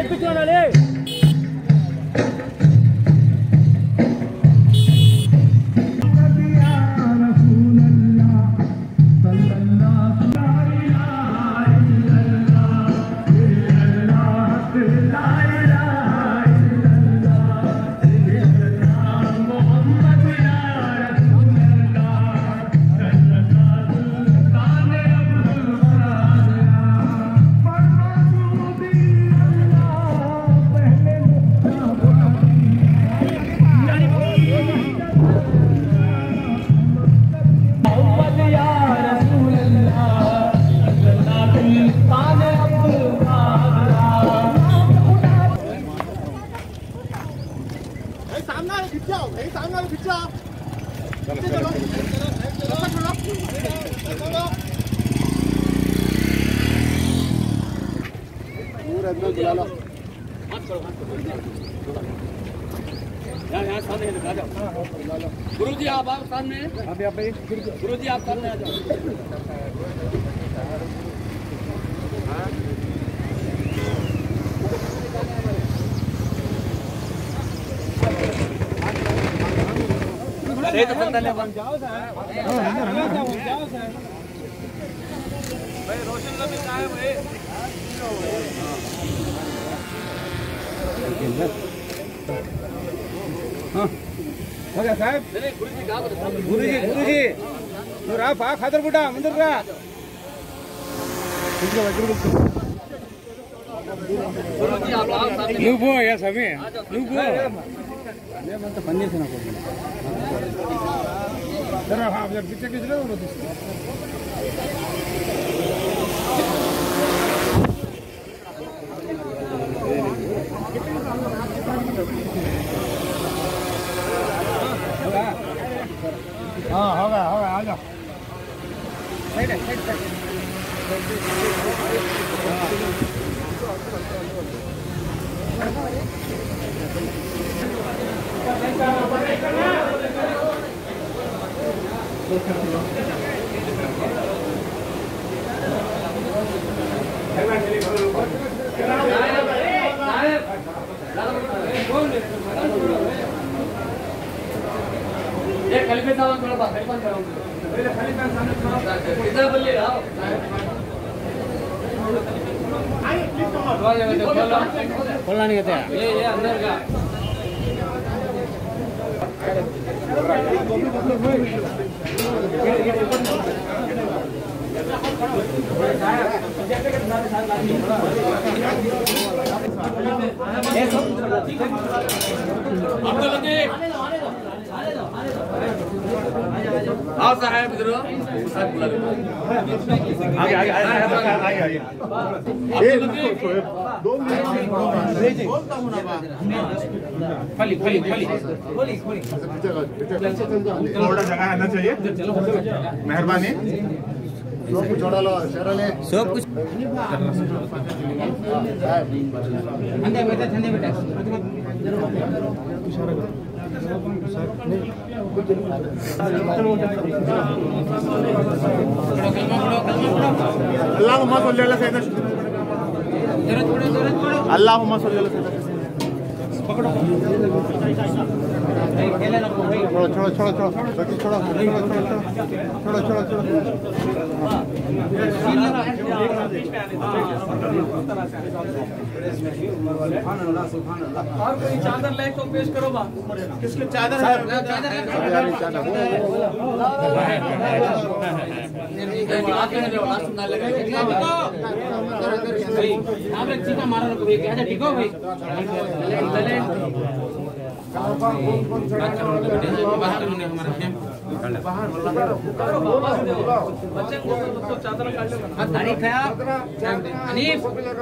गुरुजी आप सामने, गुरुजी आप सामने आ जाओ। रोशन भी है भाई। हाँ साहब गुरुजी నువ్వు రా పా ఖాదర్ బుడ్డా ముందుకు రా నువ్వు పో యా సమీ నువ్వు పో నేనంత పని చేసిన సరే పిచ్చర్ కింద हाँ होगा आ जाओ साइड ये खलीफे साहब थोड़ा बात खलीफा कराऊंगा पहले खलीफा सामने थोड़ा इधर बोलिए आओ आइए प्लीज खोलना नहीं कहते ये अंदर का आओ साहब इधर आगे दो थोड़ा जगह आना चाहिए मेहरबानी सब कुछ जोड़ा लो सब कुछ ठंडे बेटा अल्लाहुम्मा सल्ली अला सय्यदना अल्लाहुम्मा सल्ली अला सय्यदना पकड़ो छोड़ो और कोई चादर ले तो पेश करो बा किसके चादर है बच्चे को तो चादर काट लो तारीख है अनीफ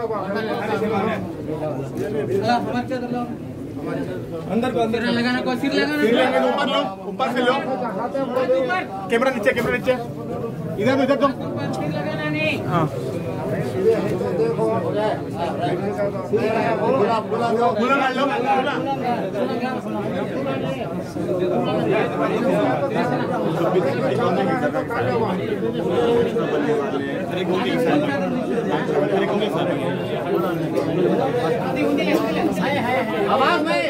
अंदर सिर लगाना को सिर लगाना ऊपर से लो कैमरा नीचे इधर तो सिर लगाना नहीं हाँ आवाज नहीं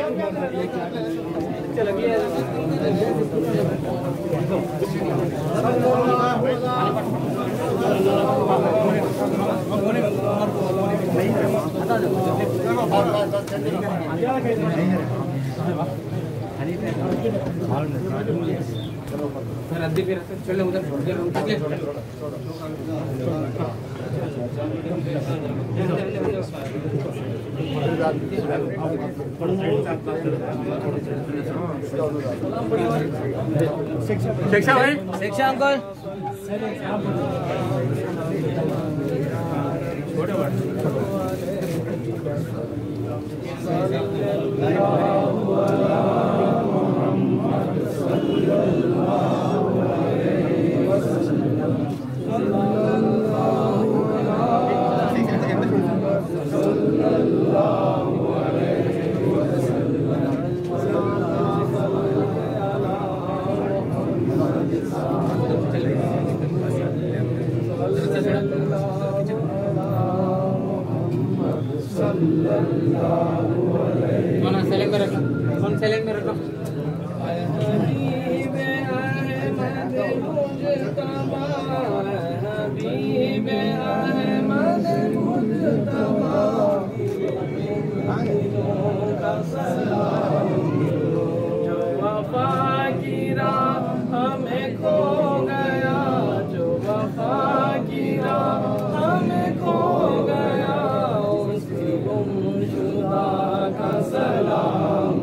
रद्दी फिर चले उधर छोड़ दे शिक्षा भाई शिक्षा अंकल साइलेंट में रखो जो वफा की राह हमें खो गया, जो वफा की राह हमें खो गया, उसकी गुमशुदा का सलाम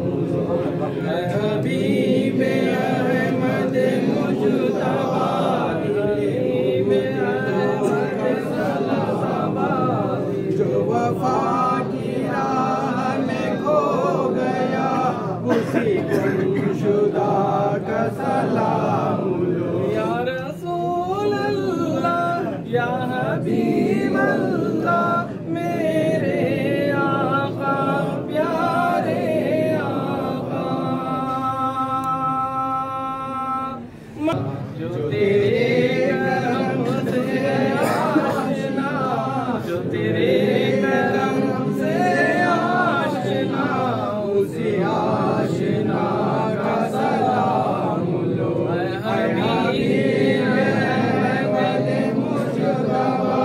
हबीब अहमद मुजतबा, हबीब अहमद सलाबा, जो वफा की राह में खो गया, उसी गुमशुदा का सलाम लो। या रसूल अल्लाह या हबीब अल्लाह, मेरे आका प्यारे आका, जो तेरे करम से आशना, जो तेरे करम से आशना, उसी आशना का सलाम लो। हबीब अहमद मुजतबा,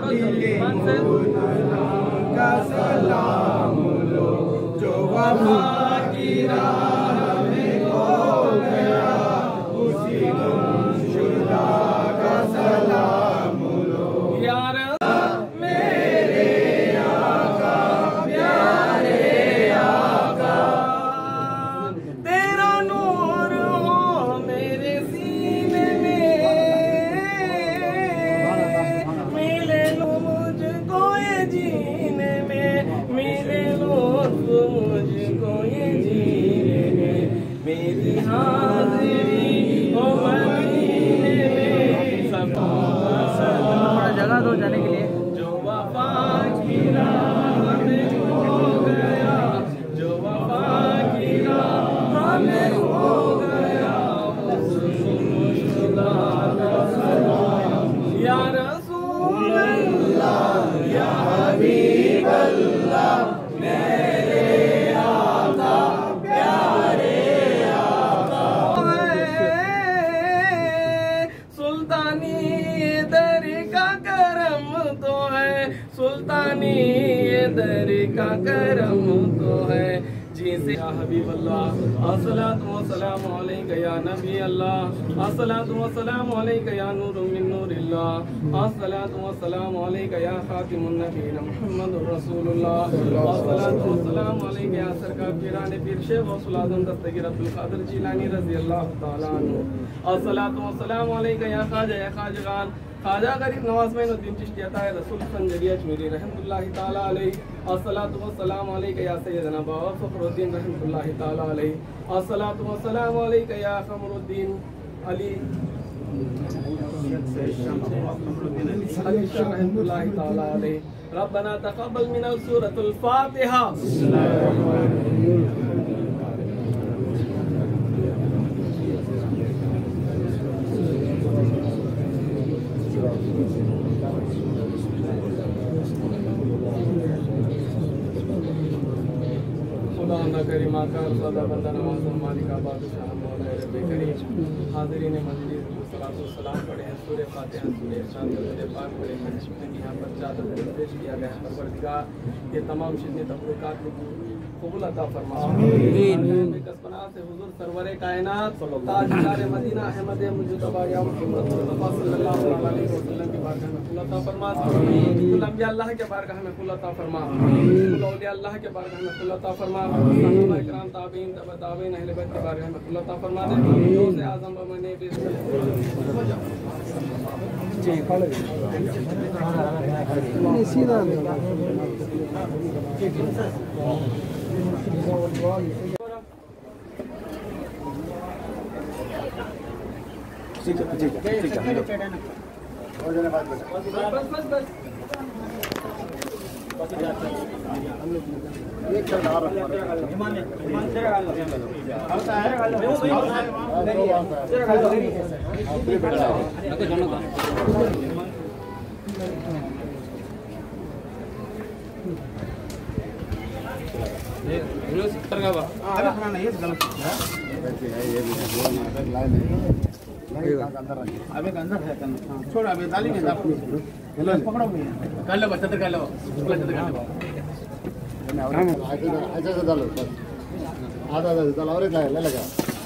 का सलाम लो, जो वफा की राह में खो गया, उसी गुमशुदा का सलाम लो। यार मेरे आका प्यारे आका, तेरा नूर हो मेरे सीने में, मिले लो मुझको ये जीने में, मिले लो मुझको ये जीने में, मेरी हाजिरी हो मदीने में, सब जगह दो जाने के लिए। जो वफा की राह में खो गया, जो वफा की राह में खो गया, मुर्शिदा का सलाम। या रसूल अल्लाह या हबीब अल्लाह, मेरे आका प्यारे आका, सुल्तानी दर का करम तो है, सुल्तानी दर का करम तो है, जिसे या हबीब अल्लाह अस्सलातु वस्सलामु अलैका या नबी अल्लाह, अस्सलातु वस्सलामु अलैका या नूर मिन नूरिल्लाह, अस्सलातु वस्सलामु अलैका या खातिमुन नबीय्यीन मुहम्मदुर रसूलुल्लाह, अस्सलातु वस्सलामु अलैका या सरकार पीराने पीर शेख गौसुल आज़म दस्तगीर अब्दुल कादिर जिलानी रज़ियल्लाहु तआला अन्हु, अस्सलातु वस्सलामु अलैका या खाजगान ख्वाजा गरीब नवाज मोइनुद्दीन चिश्ती अताए रसूल संजरी अजमेरी रहमतुल्लाहि ताला अलैहि, अस्सलातु वस्सलामु अलैका या सय्यदना बाबा फखरुद्दीन रहमतुल्लाहि ताला अलैहि, अस्सलातु वस्सलामु अलैका या कमरुद्दीन अली रहमतुल्लाहि तआला अलैहि। रब्बना तक़ब्बल मिन्ना सूरतुल फातिहा। खुदा ना करे माकार सदा बंदा नवाज मालिका बादशाह मौला रब्बे करीम। हाज़रीन मजलिस सलातो सलाम पढ़े हैं सूरह फातिहा सूरह इरशाद दरूद पाक पढ़े हैं जिसमें यहाँ पर चादर पेश किया गया है। परवरदिगार ये तमाम चीज़ें तबरुकात कबूल अता फरमा। आमीन। कसबना से हुजूर सरवरे कायनात ताजदार मदीना अहमद मुजतबा या मुहम्मद मुस्तफा सल्लल्लाहु अलैहि वसल्लम की बारगाह में कुल अता फरमा। कुल अंबिया अल्लाह के बारगाह में कुल अता फरमा। कुल औलिया अल्लाह के बारगाह में कुल अता फरमा। सहाबा इकराम ताबीन तबा ताबीन अहले बैत के बारगाह में कुल अता फरमा दे। गौसे आजम बमने भी जी कॉलेज सीधा अबे अंदर है छोड़ अबे डाली नहीं पकड़ो कर लो बच्चा कर लो ऐसा डालो आधा डालो और ले लगा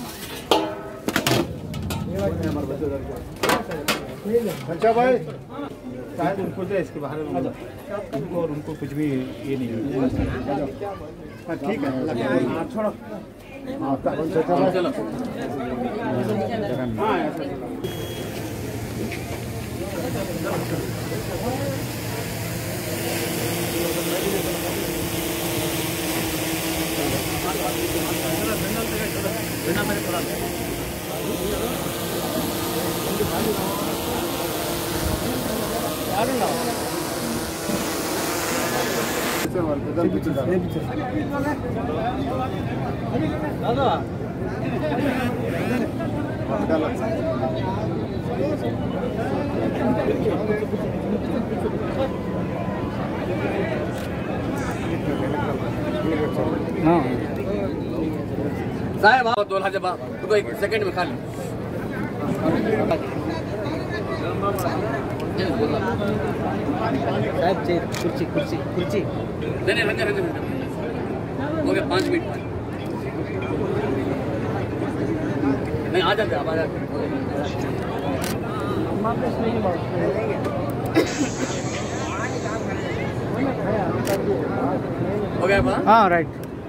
अच्छा भाई शायद उनको जो इसके बाहर में उनको और उनको कुछ भी ये नहीं है। ठीक है छोड़ो चलो साहब आप दो जब तो एक सेकंड में खा लो। साहब कुर्सी कुर्सी कुर्सी नहीं रंगे रंगे हो गया 5 मिनट नहीं आ जाते आप आ जाते हो गया। हाँ राइट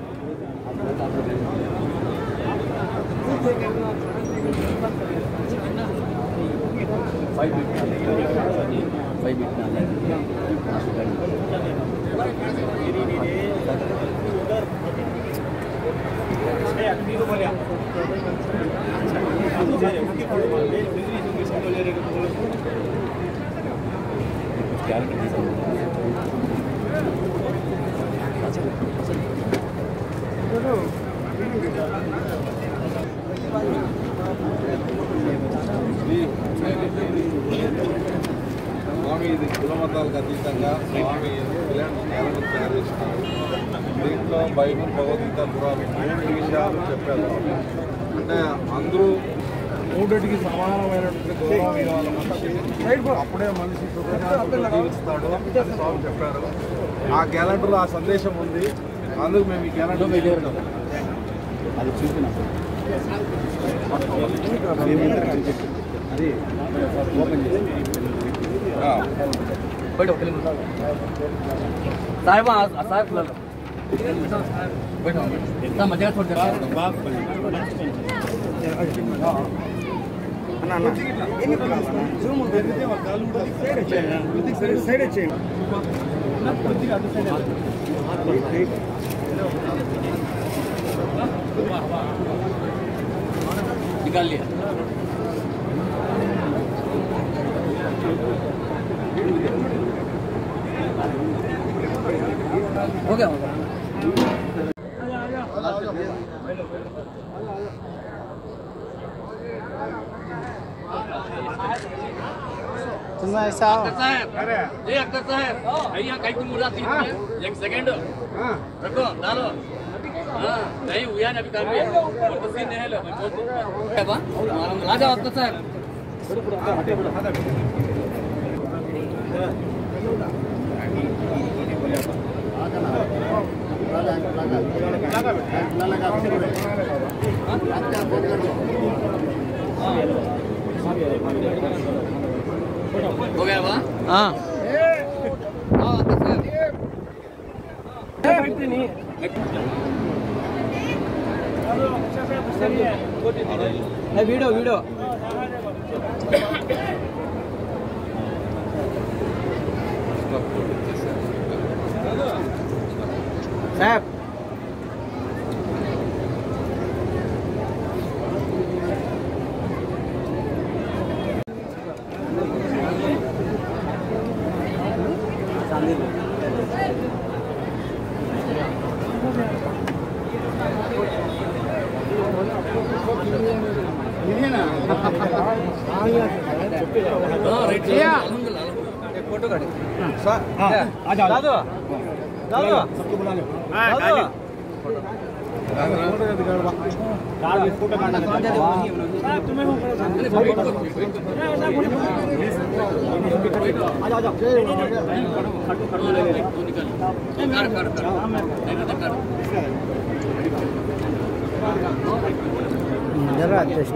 స్వామి ఇది కులమతాలకు అతీతంగా స్వామి ఇలాంటి క్యాలెండర్ తయారు చేస్తున్నారు. దీంట్లో బైబిల్ భగవద్గీత పురాణం 3 విషయాలు చెప్పారు. అంటే అందరూ మూడిటికి సమానమైనటువంటి గౌరవం ఇవ్వాలి మనిషి, అప్పుడే మనిషి కృతజ్ఞతతో జీవిస్తాడు అని స్వామి చెప్పారు. ఆ క్యాలెండర్లో ఆ సందేశం ఉంది. అందుకు మేము ఈ క్యాలెండర్ అది చూపిన అది ఓపెన్ చేసి बैठो साहब साहब बैठो इतना मजा छोड़ दे निकाल लिया हो गया ऐसा जी अख्तर साहब भैया कहीं की मुर्दा थी एक सेकंड रखो डालो हाँ नहीं हुआ ना अभी काम भी और तो सीन है लो आ जाओ अख्तर साहब हो गया वहाँ हाँ वीडियो वीडियो साहब फोटो काट आ जाओ दादू दादू सबको बुला लो दादू फोटो काटना तुम्हें आ जाओ जरा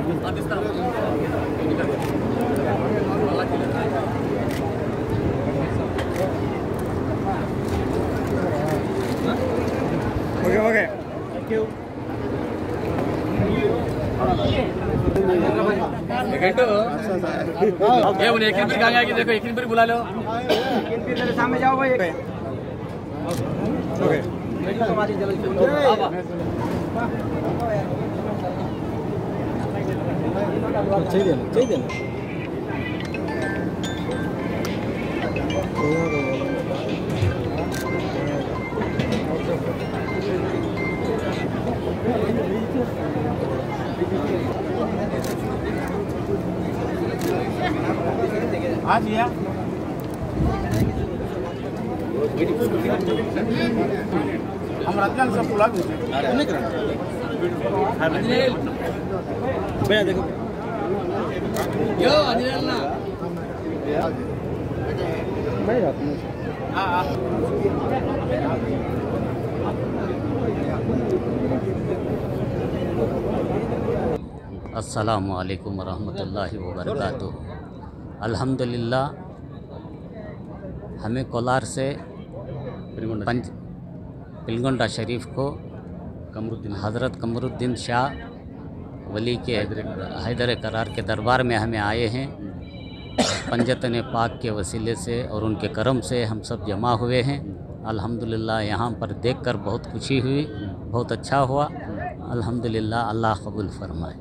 ओके ओके थैंक यू ये उन्हें एक फिर कहाँ देखो एक फिर बुला लो सामने जाओ भाई ओके चाहिए आज या हम रत्न सब बुला दो भैया देखो यो अनिल ना भाई रत्न हां अस्सलामु अलैकुम वरहमतुल्लाहि वबरकातुहू। अल्हम्दुलिल्लाह हमें कोलार से पिलगोंडा शरीफ को हज़रत कमरुद्दीन शाह वली के हैदर करार के दरबार में हमें आए हैं। पंजतन पाक के वसीले से और उनके करम से हम सब जमा हुए हैं। अल्हम्दुलिल्लाह यहाँ पर देखकर बहुत खुशी हुई, बहुत अच्छा हुआ। अल्हम्दुलिल्लाह, अल्लाह कबूल फरमाए।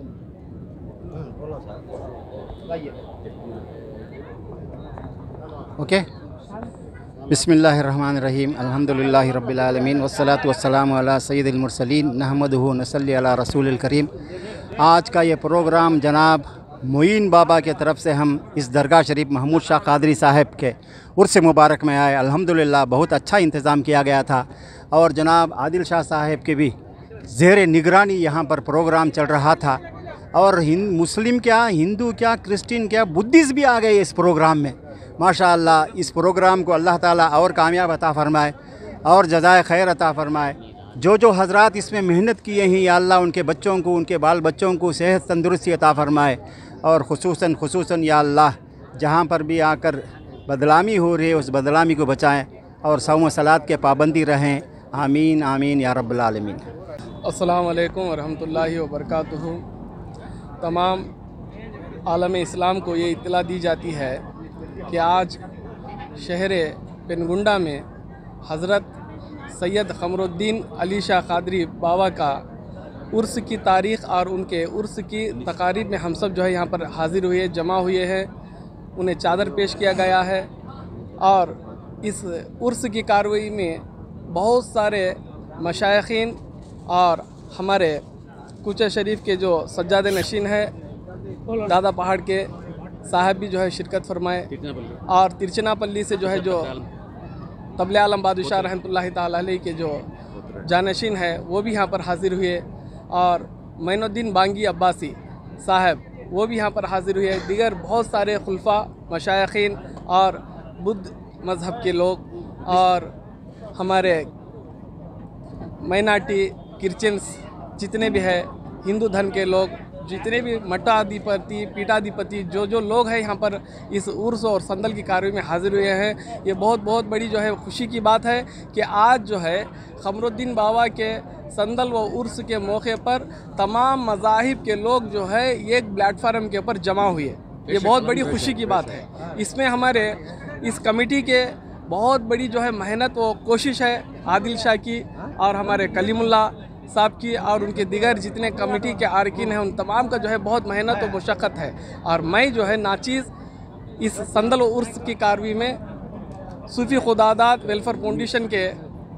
ओके बिस्मिल्लाहिर्रहमानिर्रहीम अल्हम्दुलिल्लाहि रब्बिल आलमीन वस्सलातु वस्सलामु अला सय्यिदिल मुरसलीन नहमदुहु नसल्ली अला रसूलिल करीम। आज का ये प्रोग्राम जनाब मोइन बाबा के तरफ से हम इस दरगाह शरीफ महमूद शाह कादरी साहब के उर्स मुबारक में आए। अल्हम्दुलिल्लाह बहुत अच्छा इंतज़ाम किया गया था और जनाब आदिल शाह साहब के भी ज़ेर निगरानी यहाँ पर प्रोग्राम चल रहा था। और मुस्लिम क्या, हिंदू क्या, क्रिश्चियन क्या, बुद्धिस्ट भी आ गए इस प्रोग्राम में। माशाअल्लाह, इस प्रोग्राम को अल्लाह ताला और कामयाब अता फ़रमाए और जज़ाए खैर अता फ़रमाए। जो हज़रात इसमें मेहनत किए हैं या अल्लाह उनके बच्चों को, उनके बाल बच्चों को सेहत तंदुरुस्ती अता फ़रमाए। और खुसूसन या अल्लाह जहाँ पर भी आकर बदलामी हो रही है उस बदलामी को बचाएँ और सौम सलात के पाबंदी रहें। आमीन आमीन या रब्बल आलमीन। अस्सलामु अलैकुम वरहमतुल्लाहि वबरकातुहू। तमाम आलम इस्लाम को ये इत्तला दी जाती है कि आज शहर पेनगुंडा में हज़रत सैयद कमरुद्दीन अली शाह कादरी बाबा का उर्स की तारीख़ और उनके उर्स की तकारीब में हम सब जो है यहाँ पर हाज़िर हुए, जमा हुए हैं। उन्हें चादर पेश किया गया है और इस उर्स की कार्रवाई में बहुत सारे मशाइखीन और हमारे कुचा शरीफ के जो सज्जाद नशीन है दादा पहाड़ के साहब भी जो है शिरकत फरमाए और तिरचनापल्ली से जो है जो तबले आलम बादशाह रहमतुल्लाहि ताला अलैह के जो जानशीन है वो भी यहाँ पर हाजिर हुए और मैनुद्दीन बांगी अब्बासी साहब वो भी यहाँ पर हाजिर हुए। दीगर बहुत सारे खुलफा मशाइखीन और बुद्ध मज़हब के लोग और हमारे माइनॉरिटी क्रिश्चियंस जितने भी है, हिंदू धर्म के लोग जितने भी मठाधिपति पीठाधिपति जो लोग हैं यहाँ पर इस उर्स और संदल की कार्रवाई में हाजिर हुए हैं। ये बहुत बड़ी जो है खुशी की बात है कि आज जो है क़मरुद्दीन बाबा के संदल व उर्स के मौके पर तमाम मज़ाहिब के लोग जो है एक प्लेटफार्म के ऊपर जमा हुए। ये बहुत बड़ी खुशी की बात है। इसमें हमारे इस कमेटी के बहुत बड़ी जो है मेहनत व कोशिश है आदिल शाह की और हमारे कलीमुल्ला साहब की और उनके दिगर जितने कमेटी के अरकान हैं उन तमाम का जो है बहुत मेहनत और मुशक्क़त है। और मैं जो है नाचीज़ इस संदल व उर्स की कार्रवाई में सूफ़ी खुदादात वेलफेयर फाउंडेशन के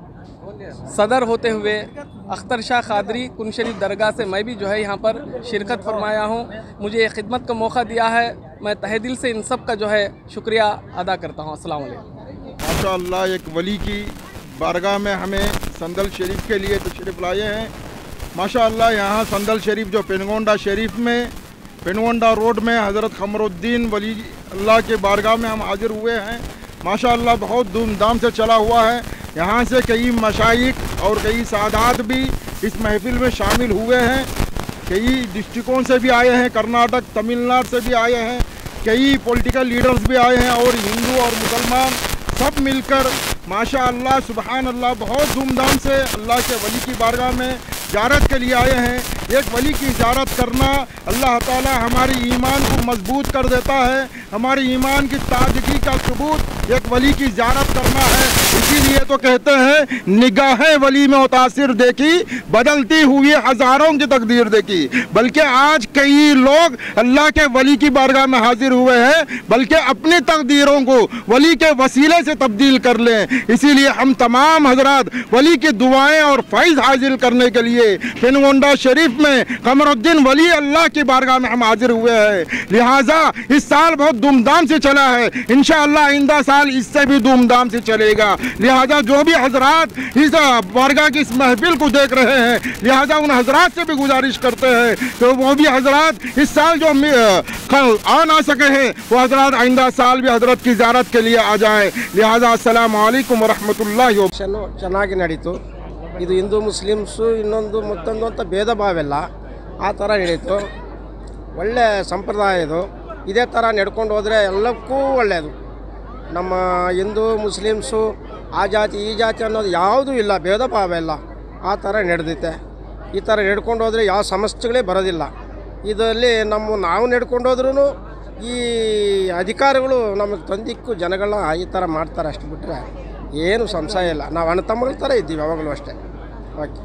सदर होते हुए अख्तर शाह कादरी कुन शरीफ दरगाह से मैं भी जो है यहाँ पर शिरकत फरमाया हूँ। मुझे ये खिदमत का मौका दिया है, मैं तहे दिल से इन सब का जो है शुक्रिया अदा करता हूँ। अस्सलाम वालेकुम। माशाअल्लाह एक वली की बारगाह में हमें संदल शरीफ के लिए तशरीफ़ लाए हैं। माशाअल्लाह यहाँ संदल शरीफ जो पेनगोंडा शरीफ में पेनगोंडा रोड में हज़रत क़मरुद्दीन वली अल्लाह के बारगाह में हम हाजिर हुए हैं। माशाअल्लाह बहुत धूमधाम से चला हुआ है। यहाँ से कई मशाइख और कई सादात भी इस महफिल में शामिल हुए हैं। कई डिस्ट्रिक्टों से भी आए हैं, कर्नाटक तमिलनाडु से भी आए हैं, कई पॉलिटिकल लीडर्स भी आए हैं और हिंदू और मुसलमान सब मिलकर माशाअल्लाह सुबहान अल्लाह बहुत धूमधाम से अल्लाह के वली की बारगाह में ज़ियारत के लिए आए हैं। एक वली की ज़ियारत करना अल्लाह ताला हमारे ईमान को मजबूत कर देता है, हमारे ईमान की ताजगी का सबूत एक वली की ज़ियारत करना है। इसीलिए तो कहते हैं निगाहें वली में मुतासिर देखी, बदलती हुई हज़ारों की तकदीर देखी। बल्कि आज कई लोग अल्लाह के वली की बारगाह में हाजिर हुए हैं, बल्कि अपनी तकदीरों को वली के वसीले से तब्दील कर लें। इसीलिए हम तमाम हजरात वली की दुआएं और फैज़ हासिल करने के लिए पेनगोंडा शरीफ में क़मरुद्दीन वली अल्लाह की बारगाह में हम हाजिर हुए हैं। लिहाजा इस साल बहुत धूमधाम से चला है, इंशाअल्लाह आइंदा साल इससे भी धूमधाम से चलेगा। लिहाजा जो भी हजरात इस बारगाह की इस महफिल को देख रहे हैं, लिहाजा उन हजरात से भी गुजारिश करते हैं तो वो भी हजरात इस साल जो आ ना सके हैं वो हजरात आइंदा साल भी हजरत की ज़ियारत के लिए आ जाएँ। लिहाजा अस्सलामु अलैकुम वरहमतुल्लाहि ಚೆನ್ನಾಗಿ ನಡೀತು। ಇದು ಹಿಂದೂ ಮುಸ್ಲಿಮ್ಸು ಇನ್ನೊಂದು ಮತ್ತೊಂದು ಅಂತ ಭೇದ ಭಾವೆಲ್ಲ ಆ ಥರ ನಡೀತು। ಒಳ್ಳೆ ಸಂಪ್ರದಾಯ ಇದು, ಇದೇ ಥರ ನಡ್ಕೊಂಡು ಹೋದರೆ ಎಲ್ಲಕ್ಕೂ ಒಳ್ಳೆಯದು। ನಮ್ಮ ಹಿಂದೂ ಮುಸ್ಲಿಮ್ಸು ಆ ಜಾತಿ ಈ ಜಾತಿ ಅನ್ನೋದು ಯಾವುದೂ ಇಲ್ಲ, ಭೇದ ಭಾವ ಇಲ್ಲ, ಆ ಥರ ನಡೆದೈತೆ। ಈ ಥರ ನಡ್ಕೊಂಡು ಹೋದರೆ ಯಾವ ಸಮಸ್ಯೆಗಳೇ ಬರೋದಿಲ್ಲ। ಇದರಲ್ಲಿ ನಾವು ನಡ್ಕೊಂಡು ಹೋದ್ರೂ ಈ ಅಧಿಕಾರಿಗಳು ನಮಗೆ ತಂದಿಕ್ಕು ಜನಗಳನ್ನ ಈ ಥರ ಮಾಡ್ತಾರೆ, ಅಷ್ಟು ಬಿಟ್ಟರೆ ಏನು ಸಂಶಯ ಇಲ್ಲ। ನಾವು ಅಣ್ಣ ತಮ್ಮಗಳ ಥರ ಇದ್ದೀವಿ ಯಾವಾಗಲೂ ಅಷ್ಟೇ। ಓಕೆ,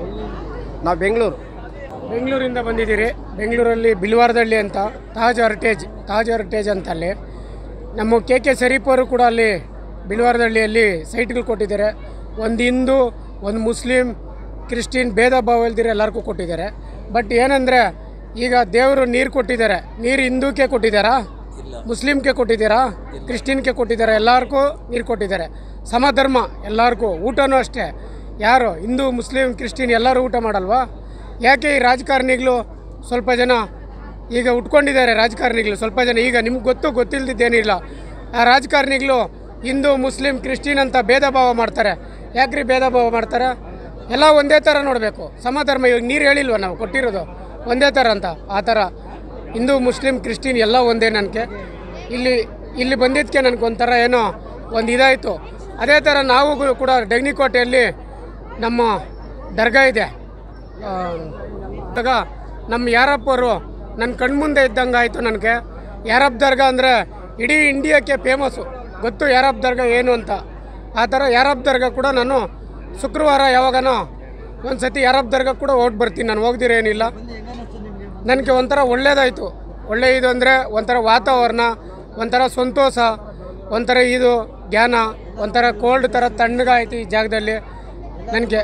ನಾವು ಬೆಂಗಳೂರಿಂದ ಬಂದಿದ್ದೀರಿ। ಬೆಂಗಳೂರಲ್ಲಿ ಬಿಲ್ವಾರದಹಳ್ಳಿ ಅಂತ ತಾಜ್ ಹೆರಿಟೇಜ್ ಅಂತ ಅಲ್ಲಿ ನಮ್ಮ ಕೆ ಶರೀಫ್ ಅವರು ಕೂಡ ಅಲ್ಲಿ ಬಿಲ್ವಾರದಹಳ್ಳಿಯಲ್ಲಿ ಸೈಟ್ಗಳು ಕೊಟ್ಟಿದ್ದಾರೆ। ಒಂದು ಹಿಂದೂ ಒಂದು ಮುಸ್ಲಿಂ ಕ್ರಿಶ್ಚಿಯನ್ ಭೇದ ಭಾವ ಇಲ್ದಿರ ಎಲ್ಲರಿಗೂ ಕೊಟ್ಟಿದ್ದಾರೆ। ಬಟ್ ಏನಂದರೆ ಈಗ ದೇವರು ನೀರು ಕೊಟ್ಟಿದ್ದಾರೆ, ನೀರು ಹಿಂದೂಕ್ಕೆ ಕೊಟ್ಟಿದ್ದಾರಾ, ಮುಸ್ಲಿಮ್ಗೆ ಕೊಟ್ಟಿದ್ದೀರಾ, ಕ್ರಿಶ್ಚಿಯನ್ಗೆ ಕೊಟ್ಟಿದ್ದಾರೆ, ಎಲ್ಲರಿಗೂ ನೀರು ಕೊಟ್ಟಿದ್ದಾರೆ। ಸಮಧರ್ಮ ಎಲ್ಲರಿಗೂ ಊಟನೂ ಅಷ್ಟೇ, ಯಾರು ಹಿಂದೂ ಮುಸ್ಲಿಂ ಕ್ರಿಶ್ಚಿಯನ್ ಎಲ್ಲರೂ ಊಟ ಮಾಡಲ್ವಾ? ಯಾಕೆ ಈ ರಾಜಕಾರಣಿಗಳು ಸ್ವಲ್ಪ ಜನ ಈಗ ಉಟ್ಕೊಂಡಿದ್ದಾರೆ, ರಾಜಕಾರಣಿಗಳು ಸ್ವಲ್ಪ ಜನ ಈಗ ನಿಮ್ಗೆ ಗೊತ್ತಿಲ್ಲದಿದ್ದೇನಿಲ್ಲ, ಆ ರಾಜಕಾರಣಿಗಳು ಹಿಂದೂ ಮುಸ್ಲಿಂ ಕ್ರಿಶ್ಚಿಯನ್ ಅಂತ ಭೇದ ಭಾವ ಮಾಡ್ತಾರೆ। ಯಾಕ್ರಿ ಭೇದ ಭಾವ ಮಾಡ್ತಾರೆ? ಎಲ್ಲ ಒಂದೇ ಥರ ನೋಡಬೇಕು, ಸಮಧರ್ಮ। ಇವಾಗ ನೀರು ಹೇಳಿಲ್ವ ನಾವು ಕೊಟ್ಟಿರೋದು ಒಂದೇ ಥರ ಅಂತ, ಆ ಥರ ಹಿಂದೂ ಮುಸ್ಲಿಂ ಕ್ರಿಶ್ಚಿಯನ್ ಎಲ್ಲ ಒಂದೇ ನನಗೆ। ಇಲ್ಲಿ ಬಂದಿದ್ದಕ್ಕೆ ನನಗೊಂಥರ ಏನೋ ಒಂದು ಇದಾಯಿತು। ಅದೇ ಥರ ನಾವು ಕೂಡ ಡೆಗ್ನಿಕೋಟೆಯಲ್ಲಿ ನಮ್ಮ ದರ್ಗಾ ಇದೆ, ನಮ್ಮ ಯಾರಪ್ಪರು ನನ್ನ ಕಣ್ಮುಂದೆ ಇದ್ದಂಗೆ ಆಯಿತು ನನಗೆ। ಯಾರಪ್ಪ ದರ್ಗಾ ಅಂದರೆ ಇಡೀ ಇಂಡಿಯಾಕ್ಕೆ ಫೇಮಸ್ಸು, ಗೊತ್ತು ಯಾರಪ್ಪ ದರ್ಗಾ ಏನು ಅಂತ। ಆ ಥರ ಯಾರಪ್ಪ ದರ್ಗಾ ಕೂಡ ನಾನು ಶುಕ್ರವಾರ ಯಾವಾಗನೋ ಒಂದು ಸತಿ ಯಾರಪ್ಪ ದರ್ಗಾ ಕೂಡ ಹೋಗಿ ಬರ್ತೀನಿ, ನಾನು ಹೋಗ್ದಿರೇನಿಲ್ಲ। ನನಗೆ ಒಂಥರ ಒಳ್ಳೆಯದಾಯಿತು। ಒಳ್ಳೆಯದು ಅಂದರೆ ಒಂಥರ ವಾತಾವರಣ, ಒಂಥರ ಸಂತೋಷ, ಒಂಥರ ಇದು ಜ್ಞಾನ, ಒಂಥರ ಕೋಲ್ಡ್ ಥರ ತಣ್ಣಗಾಯಿತು ಈ ಜಾಗದಲ್ಲಿ ನನಗೆ.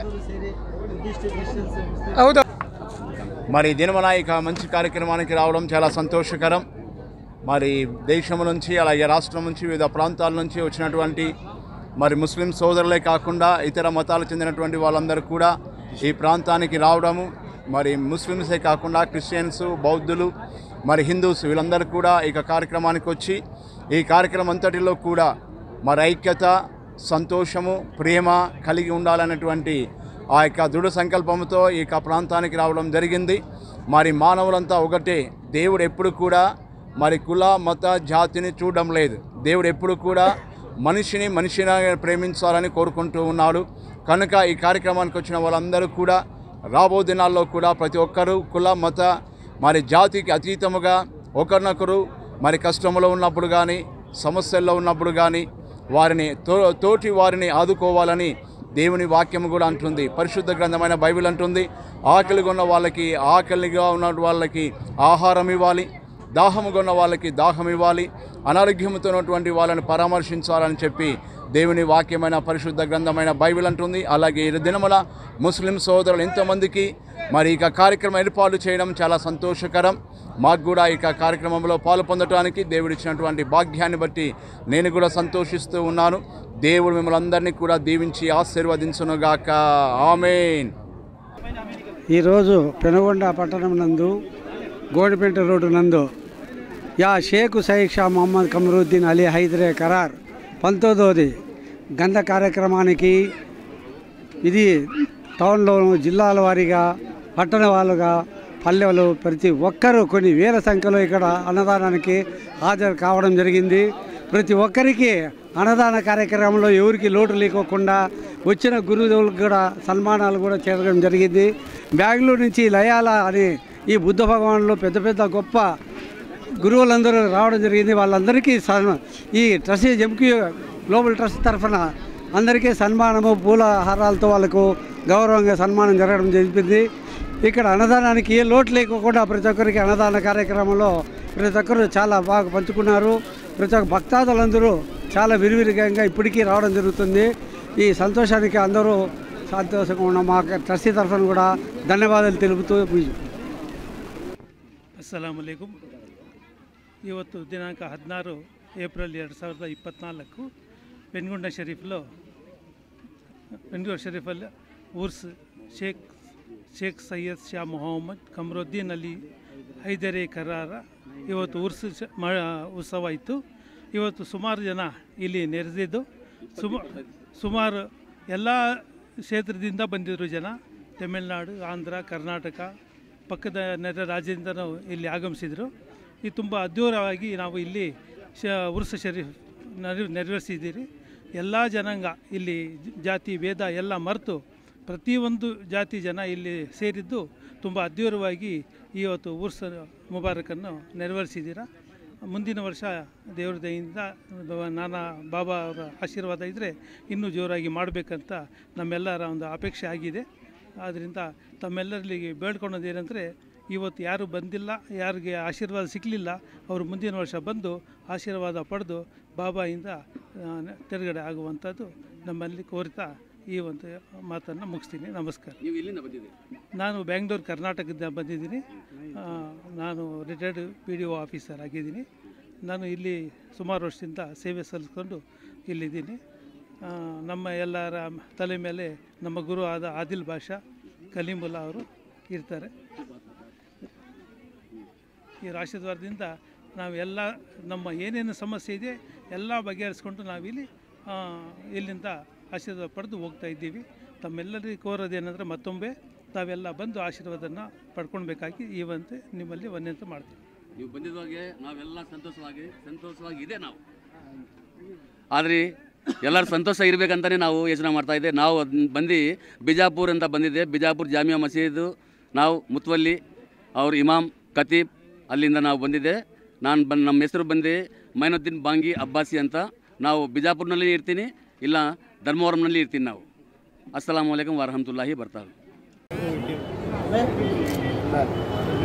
ಹೌದು. మరి దినమన ఇక మంచి కార్యక్రమానికి రావడం చాలా సంతోషకరం. మరి దేశం నుంచి అలాగే రాష్ట్రం నుంచి వివిధ ప్రాంతాల నుంచి వచ్చినటువంటి మరి ముస్లిం సోదరులే కాకుండా ఇతర మతాలకు చెందినటువంటి వాళ్ళందరూ కూడా ఈ ప్రాంతానికి రావడము, మరి ముస్లిమ్సే కాకుండా క్రిస్టియన్స్, బౌద్ధులు, మరి హిందూస్ వీళ్ళందరూ కూడా ఇక కార్యక్రమానికి వచ్చి ఈ కార్యక్రమం అంతటిలో కూడా మరి ఐక్యత, సంతోషము, ప్రేమ కలిగి ఉండాలన్నటువంటి ఆ యొక్క దృఢ సంకల్పంతో ఈ ప్రాంతానికి రావడం జరిగింది. మరి మానవులంతా ఒకటే. దేవుడు ఎప్పుడు కూడా మరి కుల, మత, జాతిని చూడడం లేదు. దేవుడు ఎప్పుడు కూడా మనిషిని ప్రేమించాలని కోరుకుంటూ ఉన్నాడు. కనుక ఈ కార్యక్రమానికి వచ్చిన వాళ్ళందరూ కూడా రాబో దినాల్లో కూడా ప్రతి ఒక్కరూ కుల, మత, మరి జాతికి అతీతముగా ఒకరినొకరు మరి కష్టంలో ఉన్నప్పుడు కానీ, సమస్యల్లో ఉన్నప్పుడు కానీ వారిని తోటి వారిని ఆదుకోవాలని దేవుని వాక్యం కూడా అంటుంది. పరిశుద్ధ గ్రంథమైన బైబిల్ అంటుంది, ఆకలిగా ఉన్న వాళ్ళకి, ఆకలిగా ఉన్న వాళ్ళకి ఆహారం ఇవ్వాలి, దాహముగా ఉన్న వాళ్ళకి దాహం ఇవ్వాలి, అనారోగ్యంతో ఉన్నటువంటి వాళ్ళని పరామర్శించాలని చెప్పి దేవుని వాక్యమైన పరిశుద్ధ గ్రంథమైన బైబిల్ అంటుంది. అలాగే ఈ దినముల ముస్లిం సోదరులు ఎంతోమందికి మరి ఇక కార్యక్రమం ఏర్పాటు చేయడం చాలా సంతోషకరం. మాకు కూడా ఇక కార్యక్రమంలో పాలు పొందడానికి దేవుడిచ్చినటువంటి భాగ్యాన్ని బట్టి నేను కూడా సంతోషిస్తూ ఉన్నాను. దేవుడు మిమ్మల్ని అందరినీ కూడా దీవించి ఆశీర్వదించునుగాక. ఆమేన్. ఈరోజు పెనుగొండ పట్టణం నందు గోడిపేట రోడ్డు నందు షేక్ సయీద్ షా మొహమ్మద్ కమరుద్దీన్ అలీ హైదరే ఖరార్ 19వ గంధ కార్యక్రమానికి ఇది టౌన్లో, జిల్లాల వారీగా, పట్టణ వాళ్ళుగా, పల్లెలు ప్రతి ఒక్కరూ కొన్ని వేల సంఖ్యలో ఇక్కడ అన్నదానానికి హాజరు కావడం జరిగింది. ప్రతి ఒక్కరికి అన్నదాన కార్యక్రమంలో ఎవరికి లోటు లేకోకుండా వచ్చిన గురువులకు కూడా సన్మానాలు కూడా చేయడం జరిగింది. బెంగళూరు నుంచి లయాల అని ఈ బుద్ధ భగవాన్లో పెద్ద పెద్ద గొప్ప గురువులందరూ రావడం జరిగింది. వాళ్ళందరికీ ఈ ట్రస్ట్ ఎంక్యూ గ్లోబల్ ట్రస్ట్ తరఫున అందరికీ సన్మానము, పూల హారాలతో వాళ్ళకు గౌరవంగా సన్మానం జరగడం జరిగింది. ఇక్కడ అన్నదానానికి ఏ లోటు లేకుండా ప్రతి ఒక్కరికి అన్నదాన కార్యక్రమంలో ప్రతి ఒక్కరు చాలా బాగా పంచుకున్నారు. ప్రతి ఒక్క భక్తాదులందరూ చాలా విరివిరిగా ఇప్పటికీ రావడం జరుగుతుంది. ఈ సంతోషానికి అందరూ సంతోషంగా ఉన్న మా ట్రస్టీ తరఫున కూడా ధన్యవాదాలు తెలుపుతూ. ಅಸ್ಸಲಾಮು ಅಲೈಕುಂ. ಇವತ್ತು ದಿನಾಂಕ 16 ಏಪ್ರಿಲ್ 2024 ಪೆನ್ಗುಂಡ ಶರೀಫಲ್ಲಿ ಉರ್ಸ್ ಶೇಖ್ ಸೈಯದ್ ಶಾ ಮೊಹಮ್ಮದ್ ಕಮರುದ್ದೀನ್ ಅಲಿ ಹೈದರೆ ಖರಾರ ಇವತ್ತು ಉತ್ಸವ ಇತ್ತು. ಇವತ್ತು ಸುಮಾರು ಜನ ಇಲ್ಲಿ ನೆರೆದಿದ್ದು, ಸುಮಾರು ಎಲ್ಲ ಕ್ಷೇತ್ರದಿಂದ ಬಂದಿದ್ದರು ಜನ. ತಮಿಳುನಾಡು, ಆಂಧ್ರ, ಕರ್ನಾಟಕ, ಪಕ್ಕದ ನೆರೆ ರಾಜ್ಯದಿಂದ ಇಲ್ಲಿ ಆಗಮಿಸಿದರು. ಇದು ತುಂಬ ಅದ್ಧೂರವಾಗಿ ನಾವು ಇಲ್ಲಿ ಉರ್ಸ್ ಶರೀಫ್ ನೆರವೇರಿಸಿದ್ದೀರಿ. ಎಲ್ಲ ಜನಾಂಗ ಇಲ್ಲಿ ಜಾತಿ ಭೇದ ಎಲ್ಲ ಮರೆತು ಪ್ರತಿಯೊಂದು ಜಾತಿ ಜನ ಇಲ್ಲಿ ಸೇರಿದ್ದು ತುಂಬ ಅದ್ಧೂರವಾಗಿ ಇವತ್ತು ಉರ್ಸ್ ಮುಬಾರಕನ್ನು ನೆರವೇರಿಸಿದ್ದೀರ. ಮುಂದಿನ ವರ್ಷ ದೇವ್ರ ದಯೆಯಿಂದ ನಾನಾ ಬಾಬಾ ಅವರ ಆಶೀರ್ವಾದ ಇದ್ದರೆ ಇನ್ನೂ ಜೋರಾಗಿ ಮಾಡಬೇಕಂತ ನಮ್ಮೆಲ್ಲರ ಒಂದು ಅಪೇಕ್ಷೆ ಆಗಿದೆ. ಆದ್ದರಿಂದ ತಮ್ಮೆಲ್ಲರಲ್ಲಿ ಬೇಡ್ಕೊಳ್ಳೋದು ಏನಂದರೆ, ಇವತ್ತು ಯಾರು ಬಂದಿಲ್ಲ, ಯಾರಿಗೆ ಆಶೀರ್ವಾದ ಸಿಗಲಿಲ್ಲ, ಅವರು ಮುಂದಿನ ವರ್ಷ ಬಂದು ಆಶೀರ್ವಾದ ಪಡೆದು ಬಾಬಾಯಿಂದ ತೆರಗಡೆ ಆಗುವಂಥದ್ದು ನಮ್ಮಲ್ಲಿ ಕೋರಿತಾ ಈ ಒಂದು ಮಾತನ್ನು ಮುಗಿಸ್ತೀನಿ. ನಮಸ್ಕಾರ. ನೀವು ಇಲ್ಲಿಂದ ಬಂದಿದ್ದೀರಿ? ನಾನು ಬೆಂಗಳೂರು ಕರ್ನಾಟಕದಿಂದ ಬಂದಿದ್ದೀನಿ. ನಾನು ರಿಟೈರ್ಡ್ PDO ಆಫೀಸರ್ ಆಗಿದ್ದೀನಿ. ನಾನು ಇಲ್ಲಿ ಸುಮಾರು ವರ್ಷದಿಂದ ಸೇವೆ ಸಲ್ಲಿಸ್ಕೊಂಡು ಇಲ್ಲಿದ್ದೀನಿ. ನಮ್ಮ ಎಲ್ಲರ ತಲೆ ಮೇಲೆ ನಮ್ಮ ಗುರು ಆದ ಆದಿಲ್ ಬಾಷಾ ಕಲೀಮುಲ್ಲಾ ಅವರು ಇರ್ತಾರೆ. ಈ ಆಶೀರ್ವಾದದಿಂದ ನಾವೆಲ್ಲ ನಮ್ಮ ಏನೇನು ಸಮಸ್ಯೆ ಇದೆ ಎಲ್ಲ ಬಗೆಹರಿಸ್ಕೊಂಡು ನಾವಿಲ್ಲಿ ಇಲ್ಲಿಂದ ಆಶೀರ್ವಾದ ಪಡೆದು ಹೋಗ್ತಾ ಇದ್ದೀವಿ. ತಮ್ಮೆಲ್ಲರಿಗೂ ಕೋರೋದೇನೆಂದರೆ ಮತ್ತೊಮ್ಮೆ ತಾವೆಲ್ಲ ಬಂದು ಆಶೀರ್ವಾದನ ಪಡ್ಕೊಳ್ಬೇಕಾಗಿ ಇವಂತೆ ನಿಮ್ಮಲ್ಲಿ ವಿನಂತಿ ಮಾಡ್ತೀವಿ. ನೀವು ಬಂದಿದ್ದಾಗೆ ನಾವೆಲ್ಲ ಸಂತೋಷವಾಗಿ ಇದೆ ನಾವು. ಆದರೆ ಎಲ್ಲರೂ ಸಂತೋಷ ಇರಬೇಕಂತಲೇ ನಾವು ಯೋಚನೆ ಮಾಡ್ತಾಯಿದ್ದೆ. ನಾವು ಬಂದು ಬಿಜಾಪುರ ಅಂತ ಬಂದಿದ್ದೆ. ಬಿಜಾಪುರ ಜಾಮಿಯಾ ಮಸೀದು ನಾವು ಮುತ್ವಲ್ಲಿ ಅವ್ರ ಇಮಾಮ್ ಖತೀಬ್ ಅಲ್ಲಿಂದ ನಾವು ಬಂದಿದ್ದೆ. ನಮ್ಮ ಹೆಸರು ಬಂದು ಮೈನುದ್ದೀನ್ ಬಾಂಗಿ ಅಬ್ಬಾಸಿ ಅಂತ. ನಾವು ಬಿಜಾಪುರ್ನಲ್ಲಿ ಇರ್ತೀನಿ, ಇಲ್ಲ ಧರ್ಮವರಂನಲ್ಲಿ ಇರ್ತೀನಿ ನಾವು. ಅಸ್ಸಲಾಮು ಅಲೈಕುಂ ವರಹಮತುಲ್ಲಾಹಿ ಬರ್ತಾರೆ.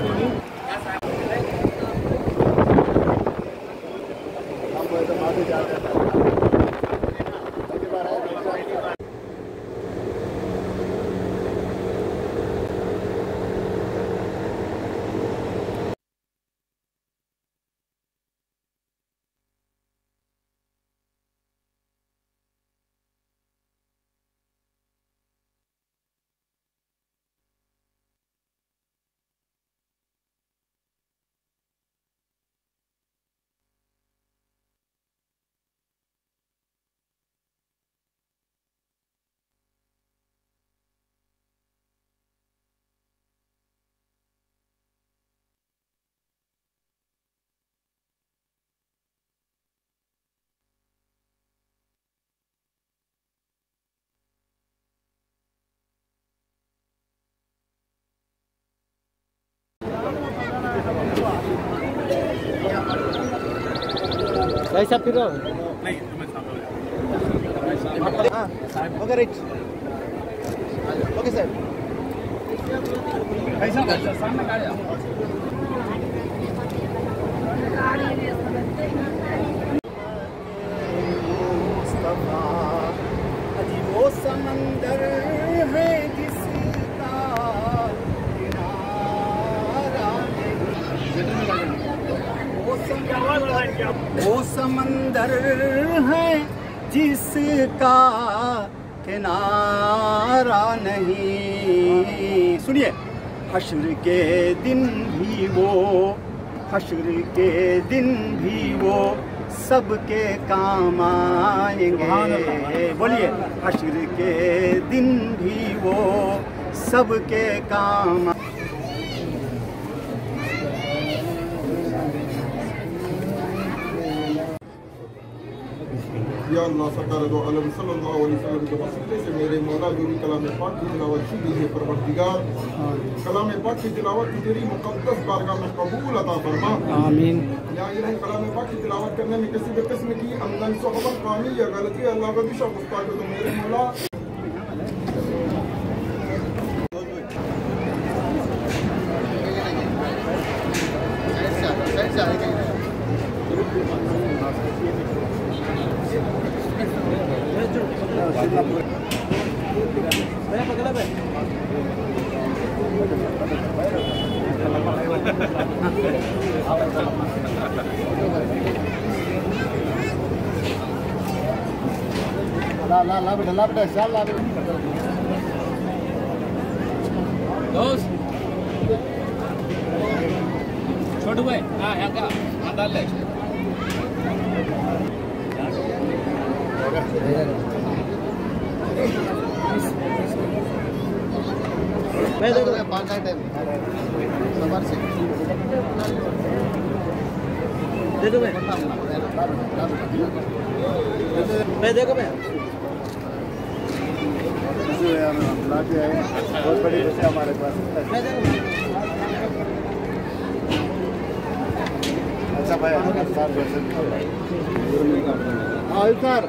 हम कैसा फिरो नहीं ओके राइट ओके सर कैसा सामने गाड़ी वो समंदर है जिसका वो समंदर है जिसका किनारा नहीं। सुनिए, हश्र के दिन भी वो, हश्र के दिन भी वो सबके काम आएंगे। बोलिए, हश्र के दिन भी वो सबके काम। या अल्लाह सरकार दो अलम सल्लल्लाहु अलैहि वसल्लम के वसीले से मेरे मौला जो भी कलाम पाक की तिलावत की गई है, परवरदिगार कलाम पाक की तिलावत तेरी मुक़द्दस बारगाह में कबूल अता फरमा। आमीन। या इलाही कलाम पाक की तिलावत करने में किसी भी किस्म की अमदन सोहबत कामी या गलती अल्लाह का दिशा गुस्ताखी तो मेरे मौला ला बेटा शाल ला दोस्त छोटू भाई हाँ यहाँ का हाँ डाल ले मैं देखो 5 टाइम सवार से दे दो मैं देखो मैं बहुत बड़ी बच्चे हमारे पास। अच्छा भाई सर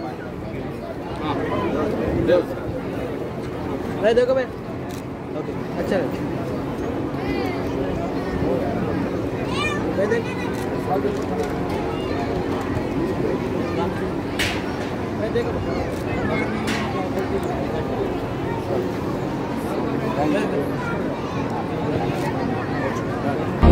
मैं देखो मैं ओके अच्छा मैं देख मैं देखो